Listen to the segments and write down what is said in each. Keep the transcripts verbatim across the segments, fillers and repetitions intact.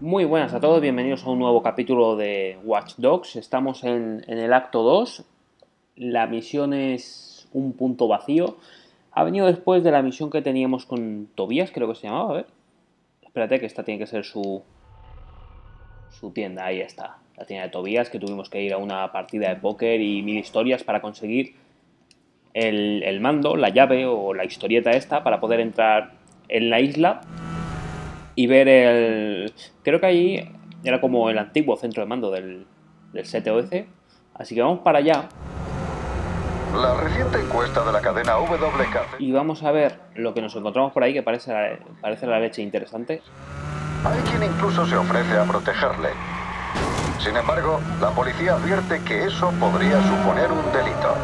Muy buenas a todos, bienvenidos a un nuevo capítulo de Watch Dogs. Estamos en, en el acto dos. La misión es un punto vacío. Ha venido después de la misión que teníamos con Tobías, creo que se llamaba. A ver. Espérate, que esta tiene que ser su, su tienda. Ahí está. La tienda de Tobías, que tuvimos que ir a una partida de póker y mil historias para conseguir el, el mando, la llave o la historieta esta para poder entrar en la isla y ver el... Creo que allí era como el antiguo centro de mando del, del S T O S. Así que vamos para allá. La reciente encuesta de la cadena W K C. Y vamos a ver lo que nos encontramos por ahí, que parece la, parece la leche interesante. Hay quien incluso se ofrece a protegerle. Sin embargo, la policía advierte que eso podría suponer un delito.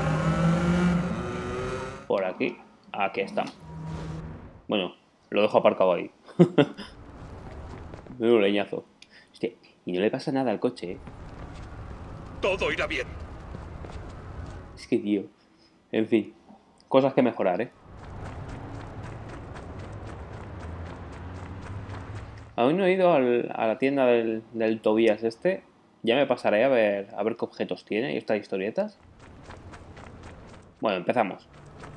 Por aquí. Aquí está. Bueno, lo dejo aparcado ahí. Menudo leñazo. Hostia, y no le pasa nada al coche, ¿eh? Todo irá bien. Es que, tío. En fin. Cosas que mejorar, ¿eh? Aún no he ido al, a la tienda del, del Tobías este. Ya me pasaré a ver, a ver qué objetos tiene y estas historietas. Bueno, empezamos.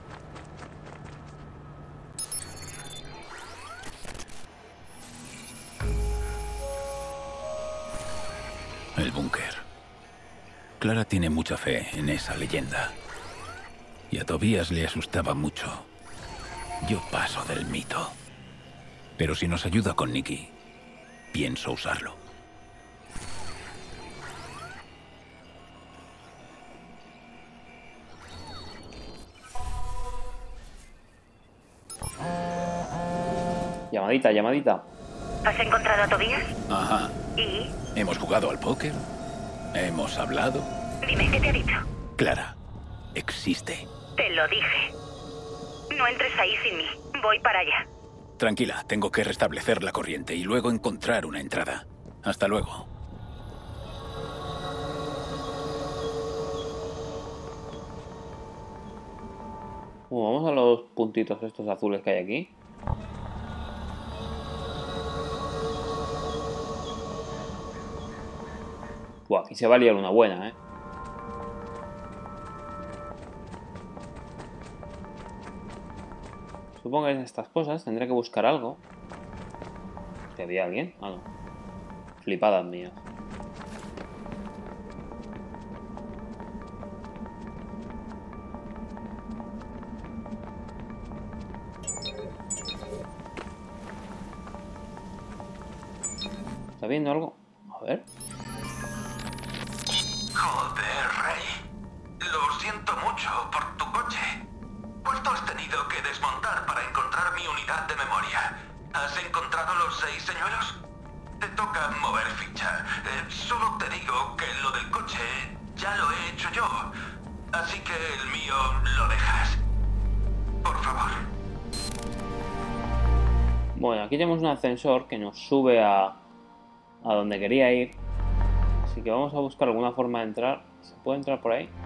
El búnker. Clara tiene mucha fe en esa leyenda. Y a Tobías le asustaba mucho. Yo paso del mito. Pero si nos ayuda con Nikki, pienso usarlo. Llamadita, llamadita. ¿Has encontrado a Tobías? Ajá. ¿Y? Hemos jugado al póker. Hemos hablado. Dime, ¿qué te ha dicho? Clara, existe. Te lo dije. No entres ahí sin mí. Voy para allá. Tranquila, tengo que restablecer la corriente y luego encontrar una entrada. Hasta luego. Bueno, vamos a los puntitos estos azules que hay aquí. Buah, aquí se va a liar una buena, ¿eh? Supongo que en estas cosas tendré que buscar algo. ¿Que había alguien? Ah, no. Flipadas mías. ¿Está viendo algo? A ver. Joder, Rey. Lo siento mucho por tu coche. Pues tú has tenido que desmontar para encontrar mi unidad de memoria. ¿Has encontrado los seis señuelos? Te toca mover ficha. Eh, solo te digo que lo del coche ya lo he hecho yo. Así que el mío lo dejas. Por favor. Bueno, aquí tenemos un ascensor que nos sube a, a donde quería ir. Así que vamos a buscar alguna forma de entrar. ¿Se puede entrar por ahí?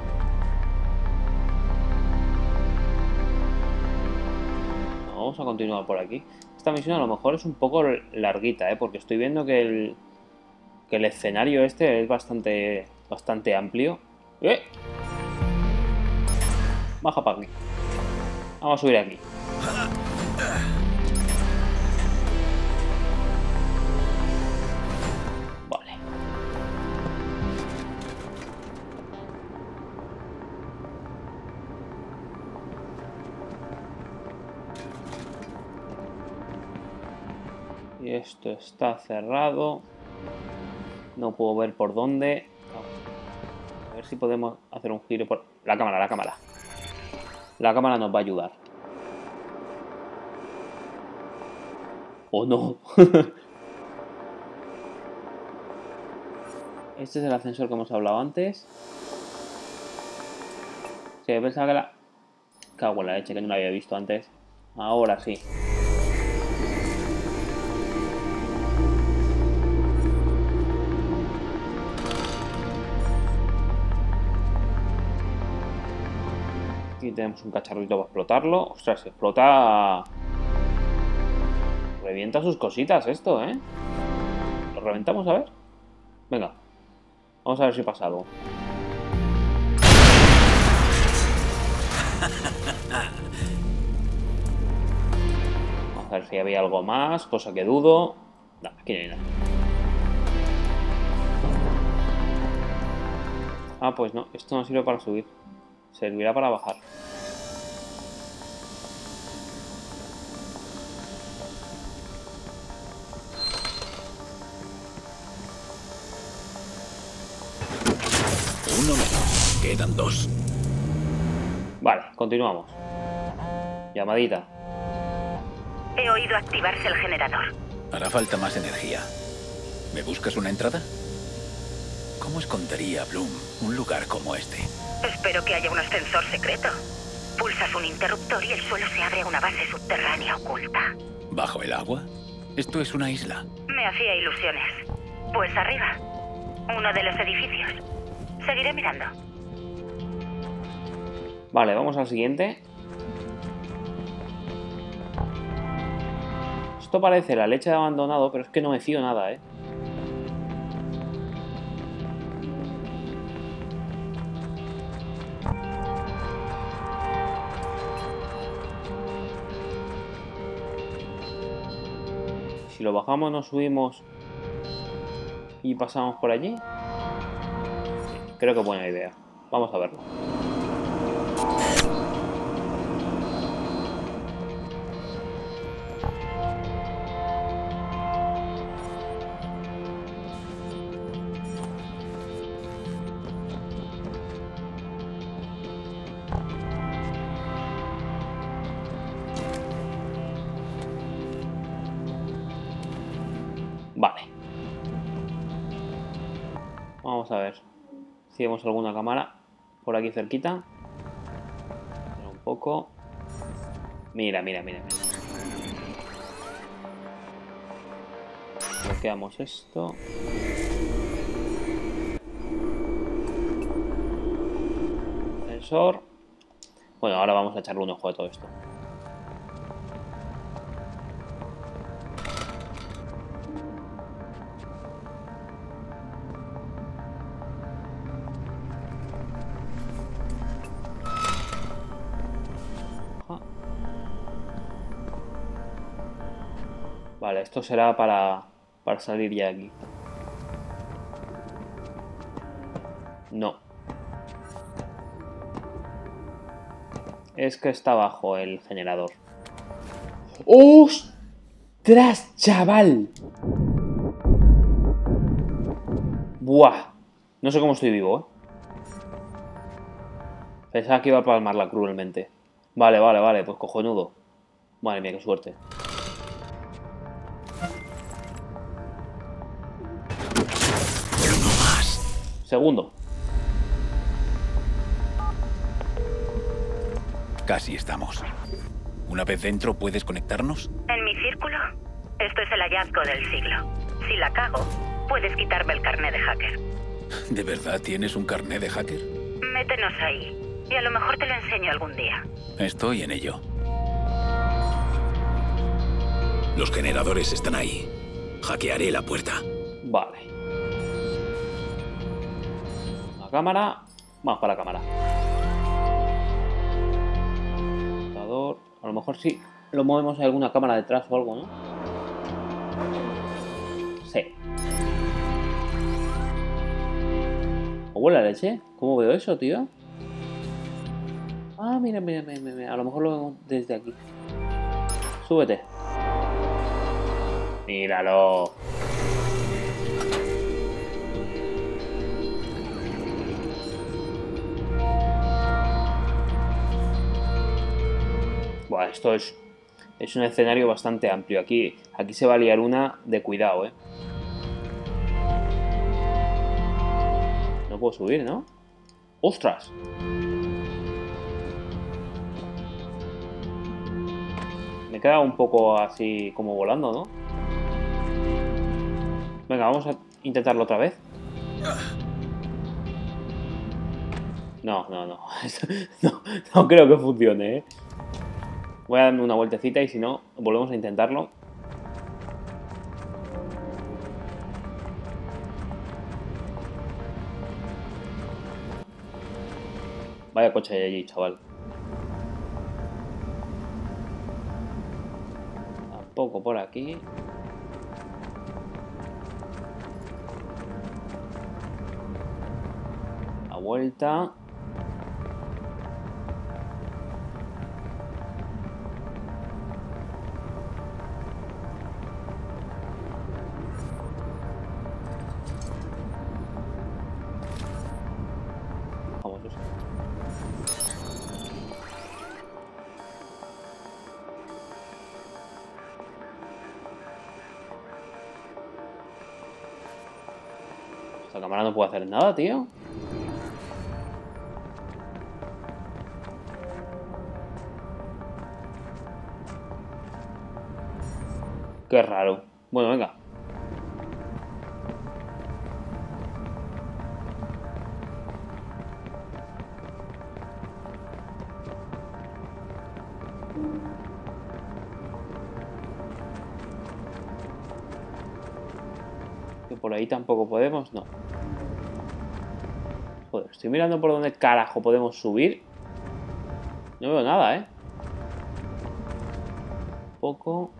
No, vamos a continuar por aquí. Esta misión a lo mejor es un poco larguita, ¿eh? Porque estoy viendo que el, que el escenario este es bastante, bastante amplio. ¡Eh! Baja para aquí. Vamos a subir aquí. Vale. Y esto está cerrado. No puedo ver por dónde. A ver si podemos hacer un giro por... La cámara, la cámara. La cámara nos va a ayudar. ¿O no? Este es el ascensor que hemos hablado antes. Sí, pensaba que la... Cago en la leche, que no la había visto antes. Ahora sí. Aquí tenemos un cacharrito para explotarlo. Ostras, se explota... Revienta sus cositas esto, ¿eh? ¿Lo reventamos a ver? Venga. Vamos a ver si pasa algo. Vamos a ver si había algo más, cosa que dudo. No, aquí no hay nada. Ah, pues no, esto no sirve para subir. Servirá para bajar. Uno menos. Quedan dos. Vale, continuamos. Llamadita. He oído activarse el generador. Hará falta más energía. ¿Me buscas una entrada? ¿Cómo escondería Bloom un lugar como este? Espero que haya un ascensor secreto. Pulsas un interruptor y el suelo se abre a una base subterránea oculta. ¿Bajo el agua? Esto es una isla. Me hacía ilusiones. Pues arriba. Uno de los edificios. Seguiré mirando. Vale, vamos al siguiente. Esto parece la leche de abandonado, pero es que no me fío nada, ¿eh? Si lo bajamos, nos subimos y pasamos por allí. Creo que es buena idea. Vamos a verlo. Vale. Vamos a ver si vemos alguna cámara por aquí cerquita. Un poco. Mira, mira, mira, mira. Bloqueamos esto. Sensor. Bueno, ahora vamos a echarle un ojo a todo esto. Vale, esto será para, para salir ya aquí. No. Es que está abajo el generador. ¡Ostras, chaval! Buah. No sé cómo estoy vivo, ¿eh? Pensaba que iba a palmarla cruelmente. Vale, vale, vale, pues cojonudo. Madre mía, qué suerte. Segundo. Casi estamos. Una vez dentro, ¿puedes conectarnos? ¿En mi círculo? Esto es el hallazgo del siglo. Si la cago, puedes quitarme el carné de hacker. ¿De verdad tienes un carné de hacker? Métenos ahí. Y a lo mejor te lo enseño algún día. Estoy en ello. Los generadores están ahí. Hackearé la puerta. Vale. Cámara, vamos para la cámara. A lo mejor sí lo movemos a alguna cámara detrás o algo, ¿no? Sí. ¿O huele a leche? ¿Cómo veo eso, tío? Ah, mira, mira, mira, mira. A lo mejor lo vemos desde aquí. Súbete. Míralo. Buah, esto es, es un escenario bastante amplio. Aquí, aquí se va a liar una de cuidado, ¿eh? No puedo subir, ¿no? ¡Ostras! Me he quedado un poco así como volando, ¿no? Venga, vamos a intentarlo otra vez. No, no, no. No, no creo que funcione, ¿eh? Voy a darme una vueltecita y si no, volvemos a intentarlo. Vaya coche de allí, chaval. Tampoco por aquí. La vuelta. Vamos, eso. Esta cámara no puede hacer nada, tío. Qué raro. Bueno, venga. Que por ahí tampoco podemos, no. Joder, estoy mirando por dónde carajo podemos subir. No veo nada, ¿eh? Poco.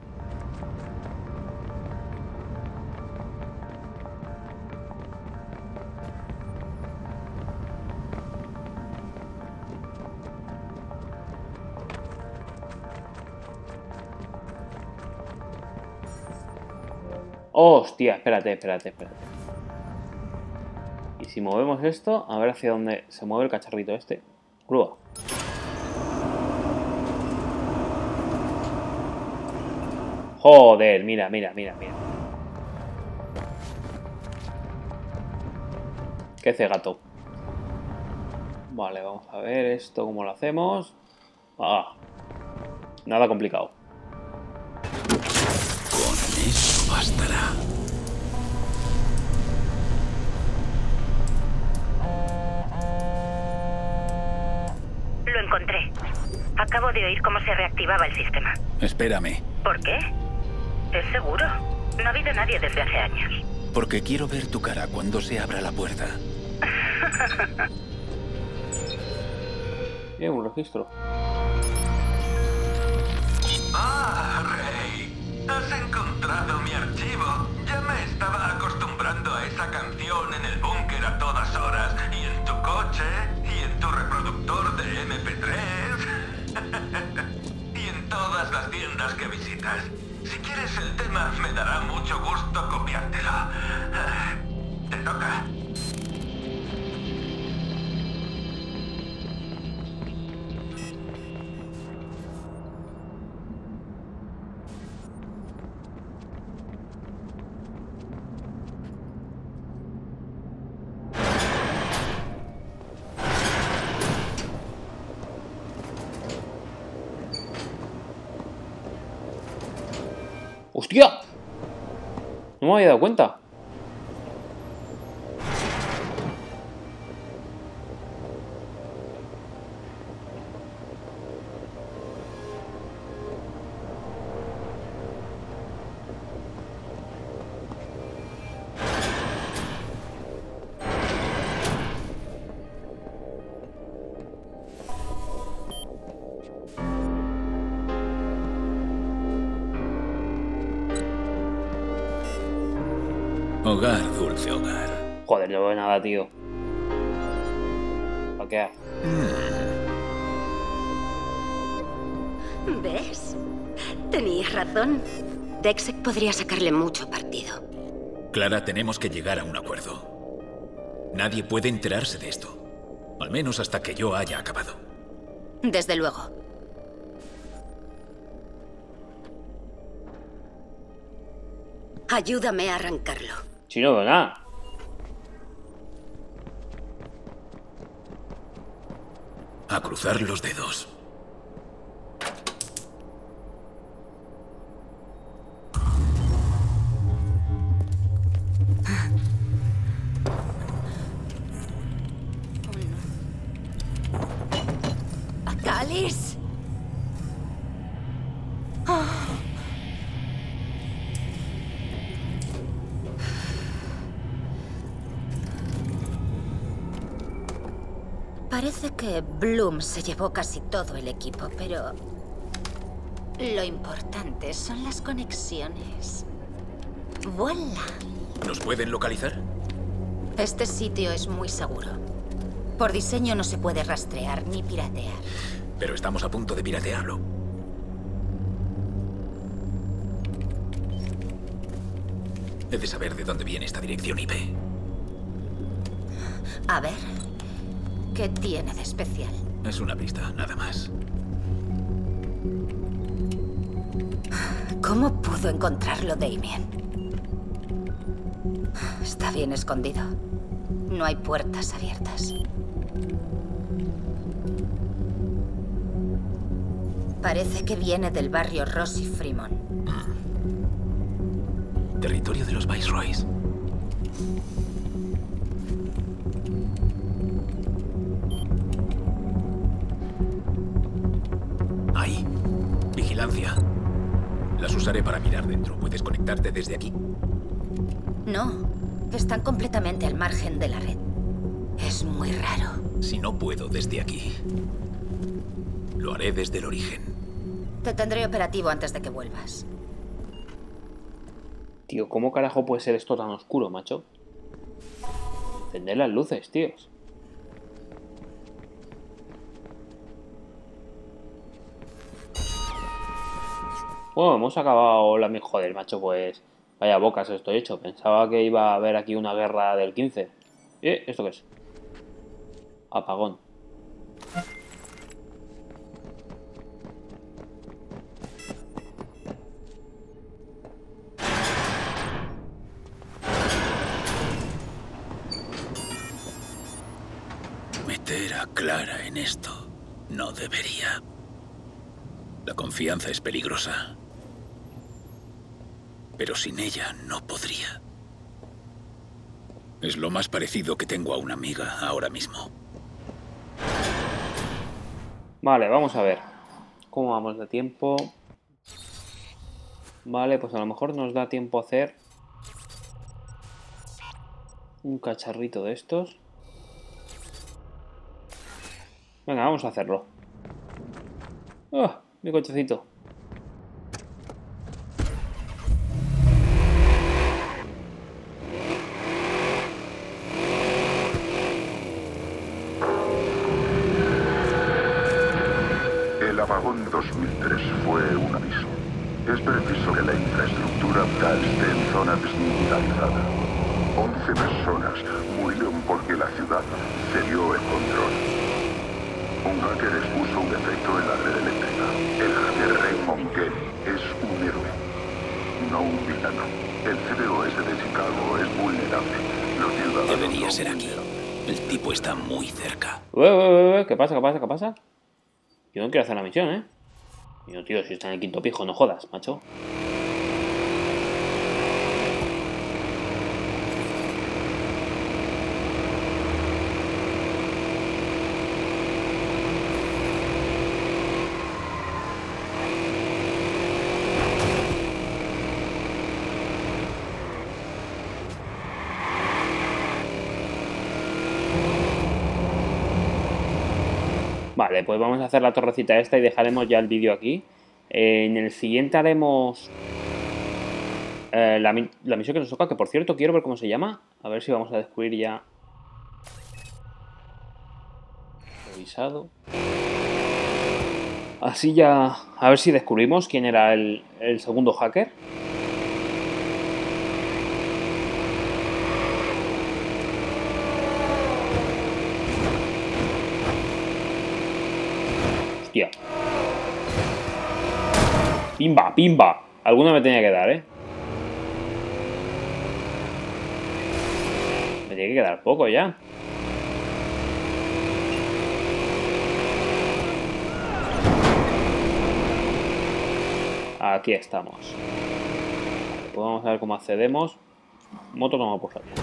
Hostia, espérate, espérate, espérate. Y si movemos esto, a ver hacia dónde se mueve el cacharrito este. Grúa. Joder, mira, mira, mira, mira. Qué cegato. Vale, vamos a ver esto cómo lo hacemos. Ah, nada complicado. Con eso bastará. Lo encontré. Acabo de oír cómo se reactivaba el sistema. Espérame, ¿Por qué? ¿Es seguro? No ha habido nadie desde hace años. porque quiero ver tu cara cuando se abra la puerta. Bien, un registro. Ah, Rey. Has encontrado mi archivo. Ya me estaba acostumbrando a esa canción en el búnker a todas horas. Y en tu coche, y en tu reproductor de eme pe tres. Y en todas las tiendas que visitas. Si quieres el tema, me dará mucho gusto copiártelo. Ah, te toca. ¡Hostia! No me había dado cuenta. Hogar, dulce hogar. Joder, no veo nada, tío. ¿Para qué? ¿Ves? Tenías razón. Dexek podría sacarle mucho partido. Clara, tenemos que llegar a un acuerdo. Nadie puede enterarse de esto. Al menos hasta que yo haya acabado. Desde luego. Ayúdame a arrancarlo. Si no veo nada. A cruzar los dedos. ¡Cáliz! Parece que Bloom se llevó casi todo el equipo, pero lo importante son las conexiones. ¡Voilà! ¿Nos pueden localizar? Este sitio es muy seguro. Por diseño no se puede rastrear ni piratear. Pero estamos a punto de piratearlo. He de saber de dónde viene esta dirección I P. A ver, ¿qué tiene de especial? Es una pista, nada más. ¿Cómo pudo encontrarlo Damien? Está bien escondido. No hay puertas abiertas. Parece que viene del barrio Rossi Fremont. Mm. Territorio de los Viceroys. Ahí. Vigilancia. Las usaré para mirar dentro. ¿Puedes conectarte desde aquí? No. Están completamente al margen de la red. Es muy raro. Si no puedo desde aquí, lo haré desde el origen. Te tendré operativo antes de que vuelvas. Tío, ¿cómo carajo puede ser esto tan oscuro, macho? Encender las luces, tíos. Bueno, hemos acabado la... Joder, macho, pues... Vaya bocas estoy hecho. Pensaba que iba a haber aquí una guerra del quince. ¿Eh? ¿Esto qué es? Apagón. Meter a Clara en esto no debería. La confianza es peligrosa. Pero sin ella no podría. Es lo más parecido que tengo a una amiga ahora mismo. Vale, vamos a ver. ¿Cómo vamos de tiempo? Vale, pues a lo mejor nos da tiempo a hacer un cacharrito de estos. Venga, vamos a hacerlo. ¡Oh! Mi cochecito. El apagón dos mil tres fue un aviso. Es preciso que la infraestructura vital esté en zona desmilitarizada. once personas murieron porque la ciudad cedió el control. Un hacker expuso un defecto en la red eléctrica. El hacker Raymond Kelly es un héroe, no un villano. El C B O S de Chicago es vulnerable. Los ciudadanos Debería no ser aquí. vulnerables. El tipo está muy cerca. Ué, ué, ué, ¿qué pasa? ¿Qué pasa? ¿Qué pasa? Yo no quiero hacer la misión, ¿eh? Yo, tío, si está en el quinto piso, no jodas, macho. Vale, pues vamos a hacer la torrecita esta y dejaremos ya el vídeo aquí. Eh, en el siguiente haremos eh, la, la misión que nos toca, que por cierto quiero ver cómo se llama. A ver si vamos a descubrir ya. Revisado. Así ya... A ver si descubrimos quién era el, el segundo hacker. Hostia. Pimba, pimba. Alguna me tenía que dar, ¿eh? Me tiene que quedar poco ya. Aquí estamos. Pues vamos a ver cómo accedemos. Moto toma por salir.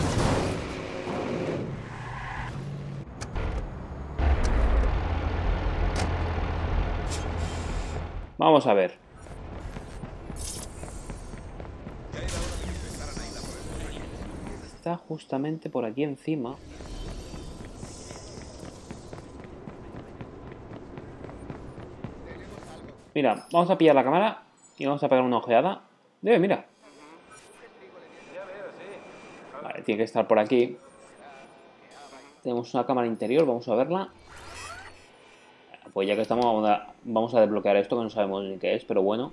Vamos a ver. Está justamente por aquí encima. Mira, vamos a pillar la cámara y vamos a pegar una ojeada. Eh, mira. Vale, tiene que estar por aquí. Tenemos una cámara interior, vamos a verla. Pues ya que estamos, vamos a, vamos a desbloquear esto, que no sabemos ni qué es, pero bueno.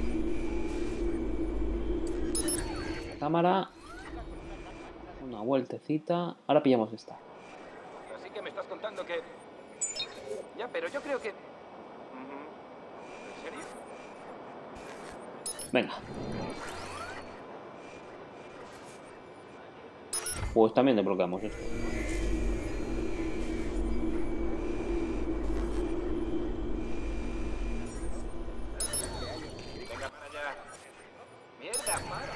Cámara. Una vueltecita. Ahora pillamos esta. Así que me estás contando que... Ya, pero yo creo que... ¿En serio? Venga. Pues también desbloqueamos esto. Venga, para allá. Mierda, para.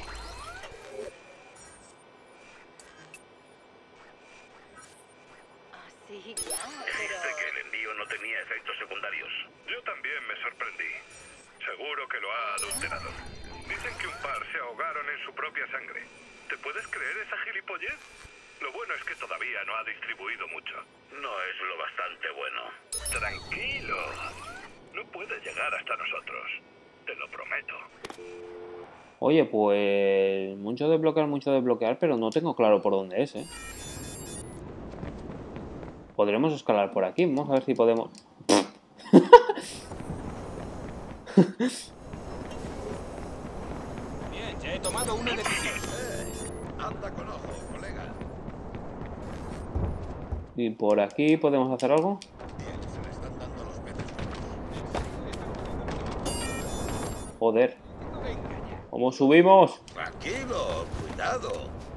Así ya, pero... Dijiste que el envío no tenía efectos secundarios. Yo también me sorprendí. Seguro que lo ha adulterado. Dicen que un par se ahogaron en su propia sangre. ¿Te puedes creer esa gilipollez? Lo bueno es que todavía no ha distribuido mucho. No es lo bastante bueno. Tranquilo. No puede llegar hasta nosotros. Te lo prometo. Oye, pues... Mucho desbloquear, mucho desbloquear, pero no tengo claro por dónde es, ¿eh? Podremos escalar por aquí. Vamos a ver si podemos... Bien, ya he tomado una decisión. Anda con ojo, colega. Y por aquí podemos hacer algo. Bien, se le están dando los peces. Joder. ¿Cómo subimos? Tranquilo, cuidado.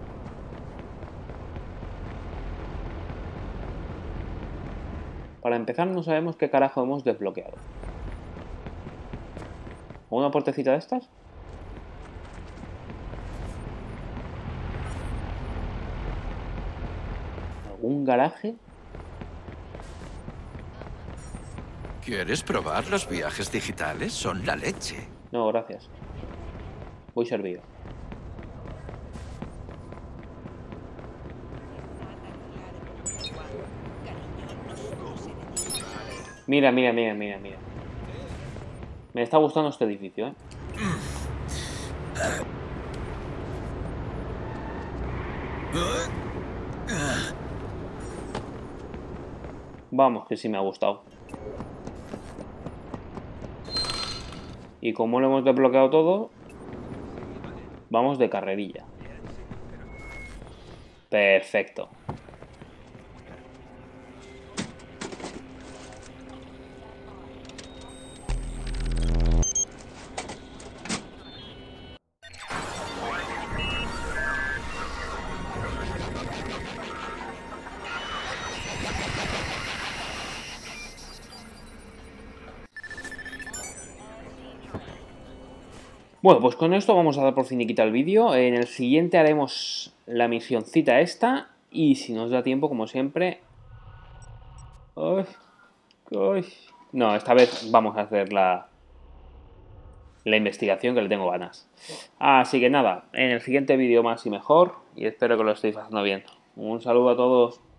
Para empezar no sabemos qué carajo hemos desbloqueado. ¿Una puertecita de estas? ¿Algún garaje? ¿Quieres probar los viajes digitales? Son la leche. No, gracias. Voy servido. Mira, mira, mira, mira, mira. Me está gustando este edificio, ¿eh? Vamos, que sí me ha gustado. Y como lo hemos desbloqueado todo, vamos de carrerilla. Perfecto. Bueno, pues con esto vamos a dar por finiquita el vídeo. En el siguiente haremos la misioncita esta. Y si nos da tiempo, como siempre... Uy, uy. No, esta vez vamos a hacer la, la investigación, que le tengo ganas. Así que nada, en el siguiente vídeo más y mejor. Y espero que lo estéis haciendo bien. Un saludo a todos.